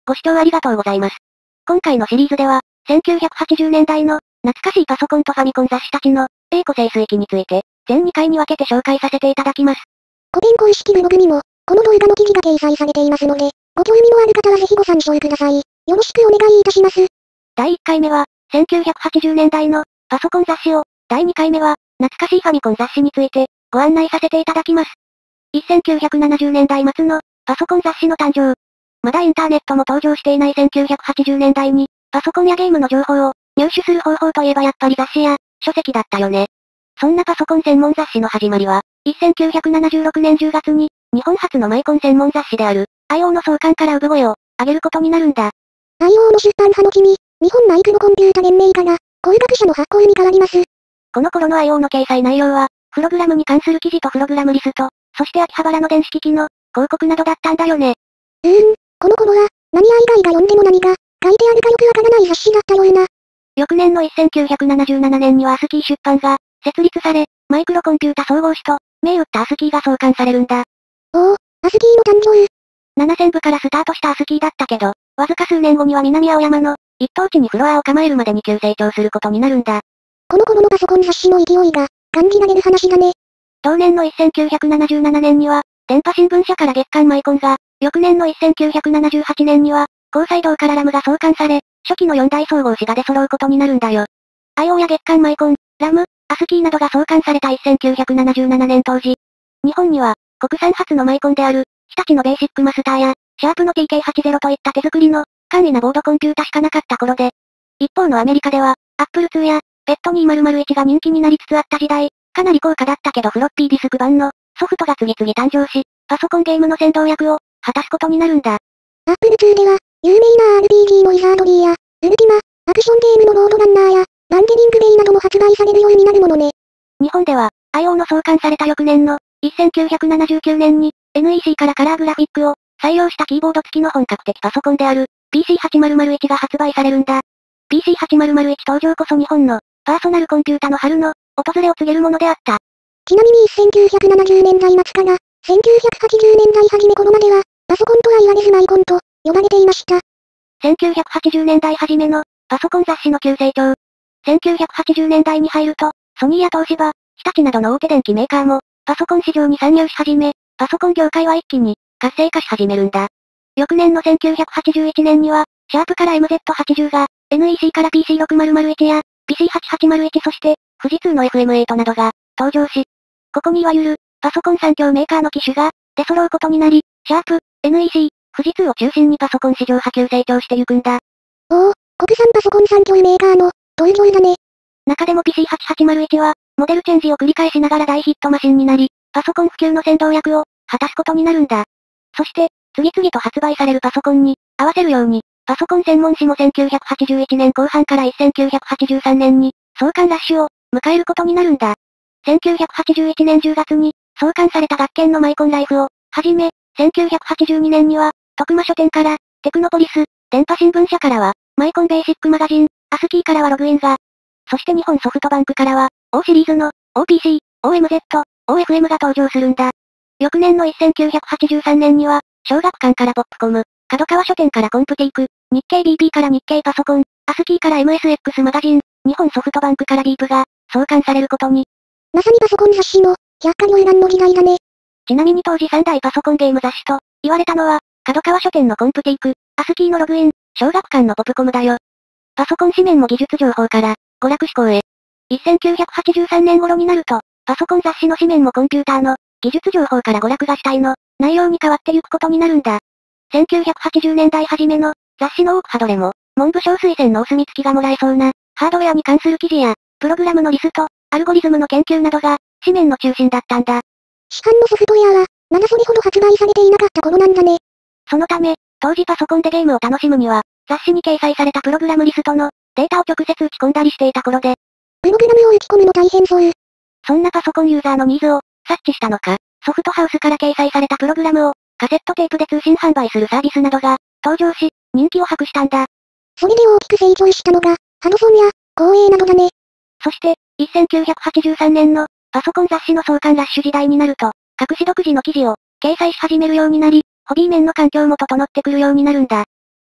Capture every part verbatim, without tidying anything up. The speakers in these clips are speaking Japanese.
ご視聴ありがとうございます。今回のシリーズでは、せんきゅうひゃくはちじゅうねんだいの、懐かしいパソコンとファミコン雑誌たちの、栄枯盛衰期について、全にかいに分けて紹介させていただきます。 コペン公式ブログにも、この動画の記事が掲載されていますので、ご興味のある方はぜひご参照ください。よろしくお願いいたします。 だいいっかいめは、せんきゅうひゃくはちじゅうねんだいの、パソコン雑誌を、だいにかいめは、懐かしいファミコン雑誌について、ご案内させていただきます。せんきゅうひゃくななじゅうねんだいまつの、パソコン雑誌の誕生。まだインターネットも登場していないせんきゅうひゃくはちじゅうねんだいに、パソコンやゲームの情報を、入手する方法といえばやっぱり雑誌や、書籍だったよね。そんなパソコン専門雑誌の始まりは、せんきゅうひゃくななじゅうろくねんじゅうがつに、日本初のマイコン専門雑誌である、アイオー の創刊から産声を、上げることになるんだ。 アイオー の出版派の君、日本マイクロコンピュータ連盟から、工学者の発行に変わります。 この頃の アイオー の掲載内容は、プログラムに関する記事とプログラムリスト、そして秋葉原の電子機器の、広告などだったんだよね。 うーん、この頃は、何愛以外が読んでも何が、書いてあるかよくわからない雑誌だったような。 翌年のせんきゅうひゃくななじゅうななねんにはアスキー出版が、設立され、マイクロコンピュータ総合誌と、銘打ったアスキーが創刊されるんだ。 おお、アスキーの誕生。 ななせんぶからスタートしたアスキーだったけど、わずか数年後には南青山の、一等地にフロアを構えるまでに急成長することになるんだ。 この頃のパソコン雑誌の勢いが、感じられる話だね。 同年のせんきゅうひゃくななじゅうななねんには、電波新聞社から月刊マイコンが、翌年のせんきゅうひゃくななじゅうはちねんには、高裁堂からラムが創刊され、初期のよんだい総合誌が出揃うことになるんだよ。アイオー や月刊マイコン、ラム、アスキーなどが創刊されたせんきゅうひゃくななじゅうななねん当時。日本には、国産初のマイコンである、日立のベーシックマスターや、シャープの ティーケーはちじゅう といった手作りの、簡易なボードコンピュータしかなかった頃で。一方のアメリカでは、アップルツーや、ペットにせんいちが人気になりつつあった時代、かなり高価だったけどフロッピーディスク版の、ソフトが次々誕生し、パソコンゲームの先導役を、果たすことになるんだ。 アップルツーでは、有名な アールピージー のウィザードリーや、ウルティマ、アクションゲームのロードランナーや、ランゲリングベイなども発売されるようになるものね。 日本では、アイオー の創刊された翌年の、せんきゅうひゃくななじゅうきゅうねんに、エヌイーシー からカラーグラフィックを、採用したキーボード付きの本格的パソコンである、ピーシーはちまるまるいち が発売されるんだ。ピーシーはちまるまるいち 登場こそ日本の、パーソナルコンピュータの春の、訪れを告げるものであった。 ちなみにせんきゅうひゃくななじゅうねんだいまつから、せんきゅうひゃくはちじゅうねんだい初め頃までは、パソコンとは言われずマイコンと、呼ばれていました。 せんきゅうひゃくはちじゅうねんだい初めの、パソコン雑誌の急成長。せんきゅうひゃくはちじゅうねんだいに入ると、ソニーや東芝、日立などの大手電機メーカーも、パソコン市場に参入し始め、パソコン業界は一気に、活性化し始めるんだ。翌年のせんきゅうひゃくはちじゅういちねんには、シャープから エムゼットはちじゅう が、エヌイーシー から ピーシーろくまるまるいち や、ピーシーはちはちまるいち そして、富士通の エフエムエイト などが、登場し、ここにいわゆる、パソコン産業メーカーの機種が、出揃うことになり、シャープ、エヌイーシー、富士通を中心にパソコン市場波及成長してゆくんだ。 おお、国産パソコン産業メーカーの、登場だね。 中でも ピーシーはちはちまるいち は、モデルチェンジを繰り返しながら大ヒットマシンになり、パソコン普及の先導役を、果たすことになるんだ。そして、次々と発売されるパソコンに、合わせるように、パソコン専門誌もせんきゅうひゃくはちじゅういちねんこう半からせんきゅうひゃくはちじゅうさんねんに、創刊ラッシュを、迎えることになるんだ。せんきゅうひゃくはちじゅういちねんじゅうがつに、創刊された学研のマイコンライフを、はじめ、せんきゅうひゃくはちじゅうにねんには、徳間書店から、テクノポリス、電波新聞社からは、マイコンベーシックマガジン、アスキーからはログインが、そして日本ソフトバンクからは、O シリーズの、オーピーシー、オーエムゼット、オーエフエム が登場するんだ。翌年のせんきゅうひゃくはちじゅうさんねんには、小学館からポップコム、角川書店からコンプティーク、日経 ビーピー から日経パソコン、アスキーから エムエスエックス マガジン、日本ソフトバンクからビープが、創刊されることに。 まさにパソコン雑誌の、百花繚乱の時代だね。 ちなみに当時三大パソコンゲーム雑誌と、言われたのは、角川書店のコンプティーク、アスキーのログイン、小学館のポプコムだよ。パソコン紙面も技術情報から、娯楽志向へ。せんきゅうひゃくはちじゅうさんねん頃になると、パソコン雑誌の紙面もコンピューターの、技術情報から娯楽が主体の、内容に変わっていくことになるんだ。せんきゅうひゃくはちじゅうねんだい初めの、雑誌の多くはどれも、文部省推薦のお墨付きがもらえそうな、ハードウェアに関する記事や、プログラムのリスト、アルゴリズムの研究などが、紙面の中心だったんだ。 市販のソフトウェアは、まだそれほど発売されていなかった頃なんだね。 そのため、当時パソコンでゲームを楽しむには、雑誌に掲載されたプログラムリストの、データを直接打ち込んだりしていた頃で、 プログラムを打ち込むの大変そう。 そんなパソコンユーザーのニーズを、察知したのか、ソフトハウスから掲載されたプログラムを、カセットテープで通信販売するサービスなどが、登場し、人気を博したんだ。 それで大きく成長したのが、ハドソンや、光栄などだね。 そして、せんきゅうひゃくはちじゅうさんねんの、パソコン雑誌の創刊ラッシュ時代になると、各種独自の記事を、掲載し始めるようになり、ホビー面の環境も整ってくるようになるんだ。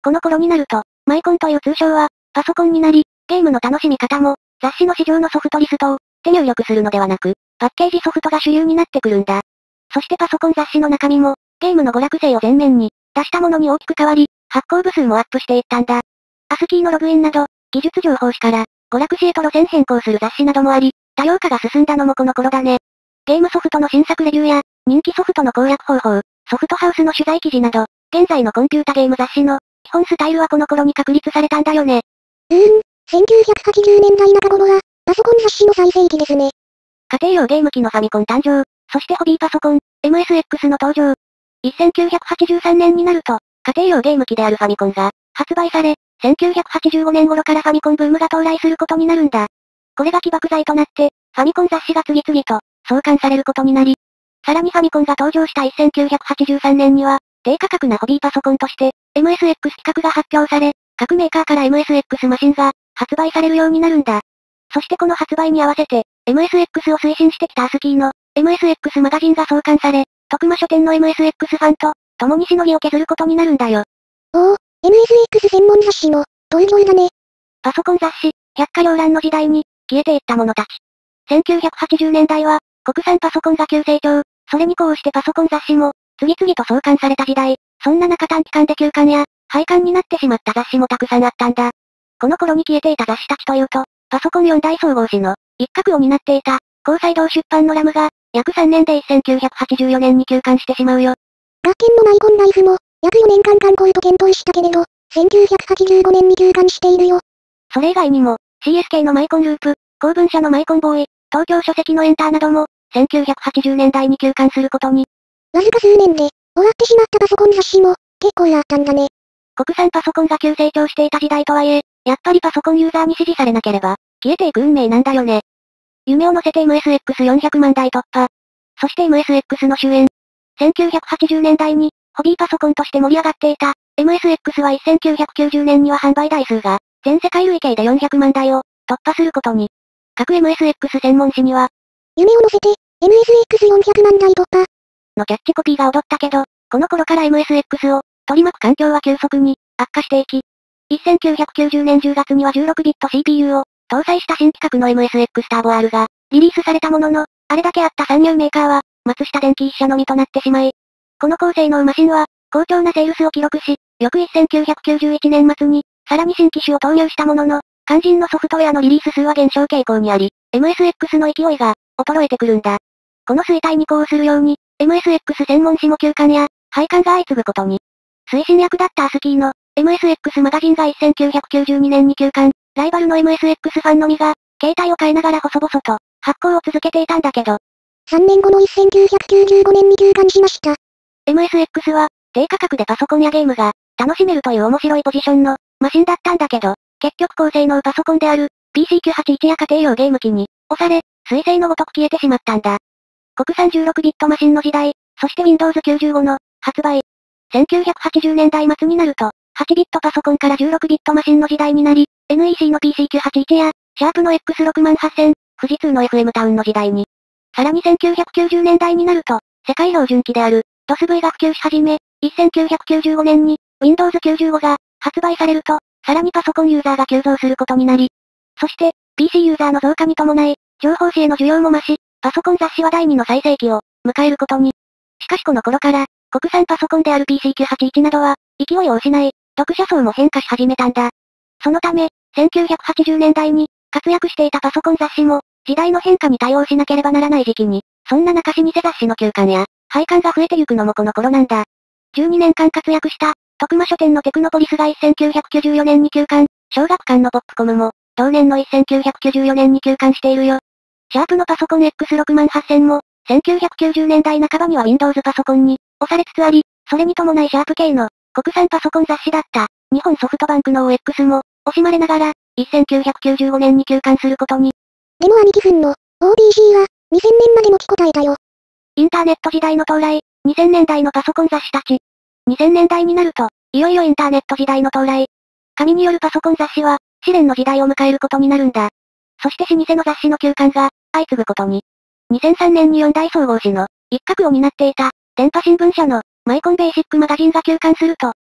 この頃になると、マイコンという通称は、パソコンになり、ゲームの楽しみ方も、雑誌の市場のソフトリストを、手入力するのではなく、パッケージソフトが主流になってくるんだ。そしてパソコン雑誌の中身も、ゲームの娯楽性を前面に、出したものに大きく変わり、発行部数もアップしていったんだ。アスキーのログインなど、技術情報誌から、娯楽誌へと路線変更する雑誌などもあり、多様化が進んだのもこの頃だね。ゲームソフトの新作レビューや、人気ソフトの攻略方法、ソフトハウスの取材記事など、現在のコンピュータゲーム雑誌の、基本スタイルはこの頃に確立されたんだよね。 うーん、せんきゅうひゃくはちじゅうねんだいなか頃は、パソコン雑誌の最盛期ですね。 家庭用ゲーム機のファミコン誕生、そしてホビーパソコン、エムエスエックス の登場。せんきゅうひゃくはちじゅうさんねんになると、家庭用ゲーム機であるファミコンが、発売され、せんきゅうひゃくはちじゅうごねん頃からファミコンブームが到来することになるんだ。これが起爆剤となって、ファミコン雑誌が次々と、創刊されることになり、さらにファミコンが登場したせんきゅうひゃくはちじゅうさんねんには、低価格なホビーパソコンとして、エムエスエックス 規格が発表され、各メーカーから エムエスエックス マシンが、発売されるようになるんだ。そしてこの発売に合わせて、エムエスエックス を推進してきたアスキーの、エムエスエックス マガジンが創刊され、徳間書店の エムエスエックス ファンと、共にしのぎを削ることになるんだよ。 おお、エムエスエックス 専門雑誌の、登場だね。 パソコン雑誌、百花繚乱の時代に、消えていった者たち。せんきゅうひゃくはちじゅうねんだいは、国産パソコンが急成長、それにこうしてパソコン雑誌も、次々と創刊された時代、そんな中短期間で休刊や、廃刊になってしまった雑誌もたくさんあったんだ。この頃に消えていた雑誌たちというと、パソコンよん大総合誌の、一角を担っていた、高裁堂出版のラムが、約さんねんでせんきゅうひゃくはちじゅうよねんに休刊してしまうよ。 学研のマイコンライフも、約よねんかん刊行と検討したけれど、せんきゅうひゃくはちじゅうごねんに休刊しているよ。 それ以外にも、シーエスケー のマイコンループ、公文社のマイコンボーイ、東京書籍のエンターなども、せんきゅうひゃくはちじゅうねんだいに休刊することに。 わずか数年で、終わってしまったパソコン雑誌も、結構あったんだね。 国産パソコンが急成長していた時代とはいえ、やっぱりパソコンユーザーに支持されなければ、消えていく運命なんだよね。夢を乗せて エムエスエックスよんひゃくまんだい突破。そして エムエスエックス の終焉。せんきゅうひゃくはちじゅうねんだいに、ホビーパソコンとして盛り上がっていた、エムエスエックス はせんきゅうひゃくきゅうじゅうねんには販売台数が、全世界累計でよんひゃくまんだいを、突破することに。各 エムエスエックス 専門誌には、 夢を乗せて、エムエスエックスよんひゃくまんだい突破。 のキャッチコピーが踊ったけど、この頃から エムエスエックス を、取り巻く環境は急速に、悪化していき、せんきゅうひゃくきゅうじゅうねんじゅうがつにはじゅうろくビット シーピーユー を、搭載した新規格の エムエスエックス ターボ R が、リリースされたものの、あれだけあった参入メーカーは、松下電器一社のみとなってしまい、この高性能マシンは、好調なセールスを記録し、翌せんきゅうひゃくきゅうじゅういちねん末に、さらに新機種を投入したものの、肝心のソフトウェアのリリース数は減少傾向にあり、エムエスエックス の勢いが、衰えてくるんだ。この衰退に呼応するように、エムエスエックス 専門誌も休刊や、廃刊が相次ぐことに。推進役だったアスキーの、エムエスエックス マガジンがせんきゅうひゃくきゅうじゅうにねんに休刊、ライバルの エムエスエックス ファンのみが、携帯を変えながら細々と、発行を続けていたんだけど、 さんねんごのせんきゅうひゃくきゅうじゅうごねんに休刊しました。 エムエスエックス は、低価格でパソコンやゲームが、楽しめるという面白いポジションの、マシンだったんだけど、結局高性能パソコンである、ピーシーきゅうはちじゅういち や家庭用ゲーム機に、押され、彗星のごとく消えてしまったんだ。国産じゅうろくビットマシンの時代、そして ウィンドウズきゅうじゅうご の、発売。せんきゅうひゃくはちじゅうねんだい末になると、はちビットパソコンからじゅうろくビットマシンの時代になり、エヌイーシー の ピーシーきゅうはちじゅういち や、シャープの エックスろくはっせん、富士通の エフエム タウンの時代に。さらにせんきゅうひゃくきゅうじゅうねんだいになると、世界標準機である、ドスブイ が普及し始め、せんきゅうひゃくきゅうじゅうごねんに、ウィンドウズきゅうじゅうご が、発売されると、さらにパソコンユーザーが急増することになり、そして、ピーシー ユーザーの増加に伴い、情報誌への需要も増し、パソコン雑誌はだいにの最盛期を、迎えることに。しかしこの頃から、国産パソコンである ピーシーきゅうはちじゅういち などは、勢いを失い、読者層も変化し始めたんだ。そのため、せんきゅうひゃくはちじゅうねんだいに、活躍していたパソコン雑誌も、時代の変化に対応しなければならない時期に、そんな中老舗雑誌の休刊や、廃刊が増えてゆくのもこの頃なんだ。じゅうにねんかん活躍した、徳間書店のテクノポリスがせんきゅうひゃくきゅうじゅうよねんに休刊、小学館のポップコムも、同年のせんきゅうひゃくきゅうじゅうよねんに休刊しているよ。シャープのパソコン エックスろくはっせんも、せんきゅうひゃくきゅうじゅうねんだいなかばには Windows パソコンに、押されつつあり、それに伴いシャープ系の、国産パソコン雑誌だった、日本ソフトバンクの オーエックス も、惜しまれながら、せんきゅうひゃくきゅうじゅうごねんに休刊することに。 でも兄貴くんの、オーピーシー は、にせんねんまで持ちこたえたよ。 インターネット時代の到来、にせんねんだいのパソコン雑誌たち。にせんねんだいになると、いよいよインターネット時代の到来。紙によるパソコン雑誌は、試練の時代を迎えることになるんだ。そして老舗の雑誌の休刊が、相次ぐことに。にせんさんねんによん大総合誌の、一角を担っていた、電波新聞社の、マイコンベーシックマガジンが休刊すると、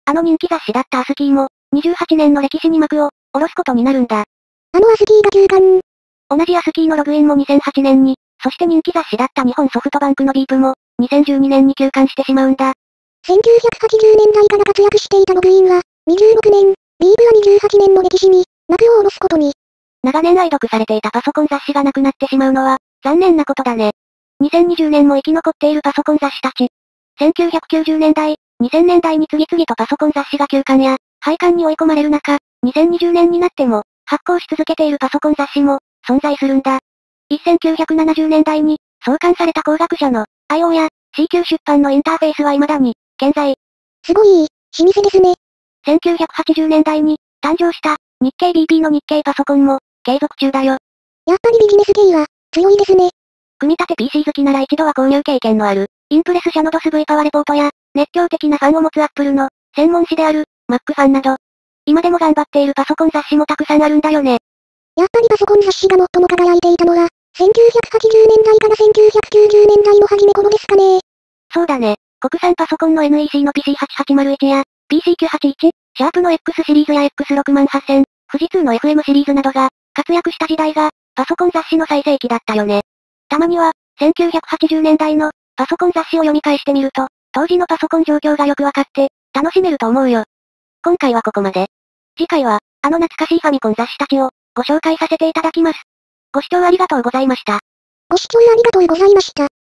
あの人気雑誌だったアスキーも、にじゅうはちねんの歴史に幕を、下ろすことになるんだ。 あのアスキーが休刊。 同じアスキーのログインもにせんはちねんに、そして人気雑誌だった日本ソフトバンクのビープも、にせんじゅうにねんに休刊してしまうんだ。 せんきゅうひゃくはちじゅうねんだいから活躍していたログインは、にじゅうろくねん、ビープはにじゅうはちねんの歴史に、幕を下ろすことに。 長年愛読されていたパソコン雑誌がなくなってしまうのは、残念なことだね。にせんにじゅうねんも生き残っているパソコン雑誌たち。せんきゅうひゃくきゅうじゅうねんだい、にせんねんだいに次々とパソコン雑誌が休刊や、廃刊に追い込まれる中、にせんにじゅうねんになっても、発行し続けているパソコン雑誌も、存在するんだ。せんきゅうひゃくななじゅうねんだいに、創刊された工学者の、アイオー や、シーキュー 出版のインターフェースは未だに、健在。 すごい、老舗ですね。 せんきゅうひゃくはちじゅうねんだいに、誕生した、日経 ビーピー の日経パソコンも、継続中だよ。 やっぱりビジネス系は、強いですね。 組み立て ピーシー 好きなら一度は購入経験のある、インプレス社の ドス V パワーレポートや、熱狂的なファンを持つアップルの、専門誌である、Mac ファンなど、今でも頑張っているパソコン雑誌もたくさんあるんだよね。 やっぱりパソコン雑誌が最も輝いていたのは、せんきゅうひゃくはちじゅうねんだいからせんきゅうひゃくきゅうじゅうねんだいの初め頃ですかね。 そうだね。国産パソコンの エヌイーシー の ピーシーはちはちまるいち や、ピーシーきゅうはちいち、シャープの X シリーズや エックスろくはっせん、富士通の エフエム シリーズなどが、活躍した時代が、パソコン雑誌の最盛期だったよね。たまには、せんきゅうひゃくはちじゅうねんだいの、パソコン雑誌を読み返してみると、当時のパソコン状況がよくわかって、楽しめると思うよ。今回はここまで。次回は、あの懐かしいファミコン雑誌たちを、ご紹介させていただきます。ご視聴ありがとうございました。 ご視聴ありがとうございました。